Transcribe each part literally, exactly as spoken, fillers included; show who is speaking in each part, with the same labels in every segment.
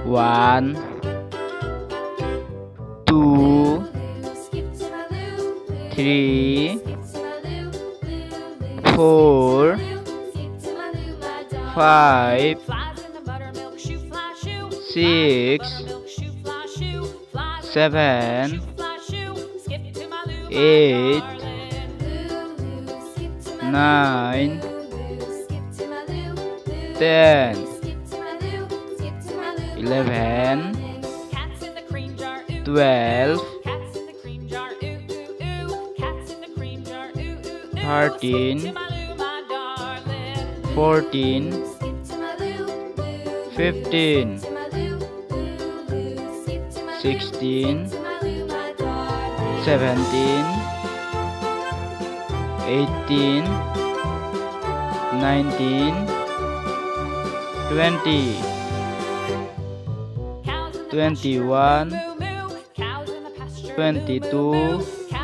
Speaker 1: One, two, three, four, five, six, seven, eight, nine, ten, eleven, twelve, thirteen, fourteen, fifteen, sixteen, seventeen, eighteen, nineteen, twenty, twenty-one, twenty-two,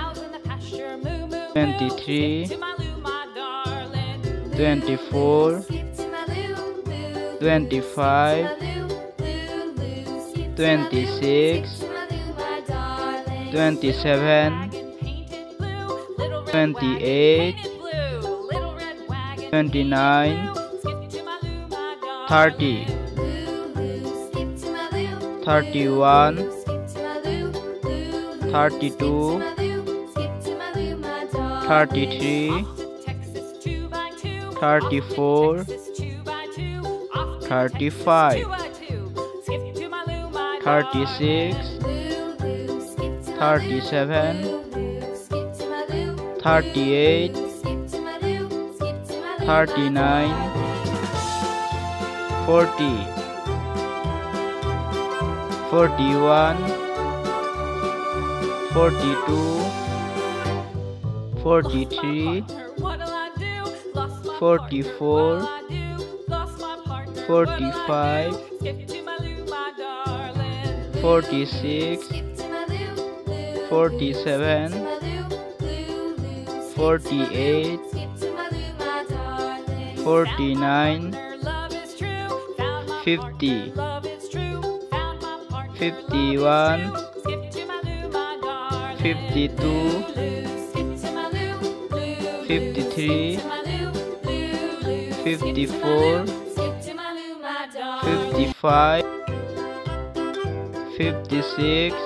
Speaker 1: twenty-three, twenty-four, twenty-five, twenty-six, twenty-seven, twenty-eight, twenty-nine, thirty, thirty-one, thirty-two, thirty-three, thirty-four, thirty-five, thirty-six, thirty-seven, thirty-eight, thirty-nine, forty, forty-one, forty-two, forty-three, forty-four, forty-five, forty-six, forty-seven, forty-eight, forty-nine, fifty, fifty-one, fifty-two, fifty-three, fifty-four, fifty-five, fifty-six,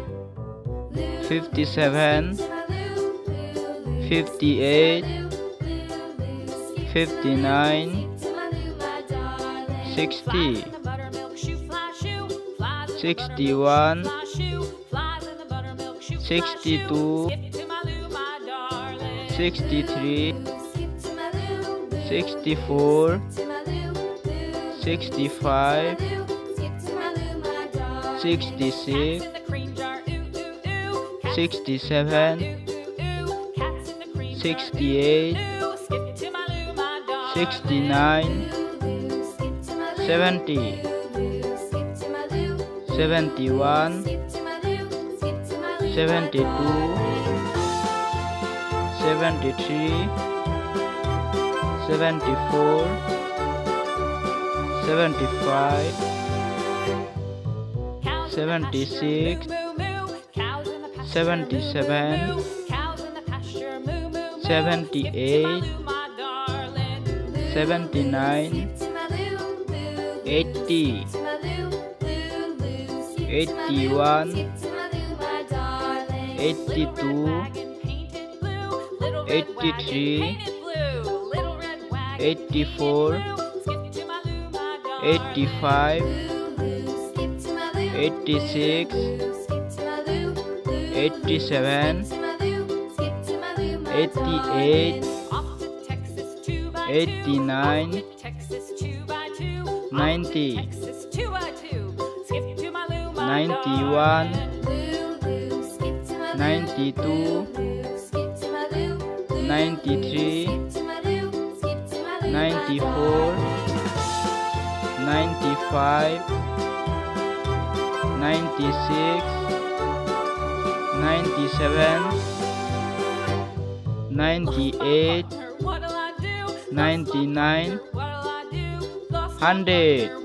Speaker 1: fifty-seven, fifty-eight, fifty-nine, sixty, sixty-one, sixty-two, sixty-three, sixty-four, sixty-five, sixty-six, sixty-seven, sixty-eight, sixty-nine, seventy, seventy-one, seventy-two, seventy-three, seventy-four, seventy-five, seventy-six, seventy-seven, seventy-eight, seventy-nine, eighty, eighty-one, eighty-two, eighty-three, eighty-four, eighty-five, eighty-six, eighty-seven, eighty-eight, eighty-nine, ninety, ninety-one, ninety-two, ninety-three, ninety-four, ninety-five, ninety-six, ninety-seven, ninety-eight, ninety-nine, one hundred.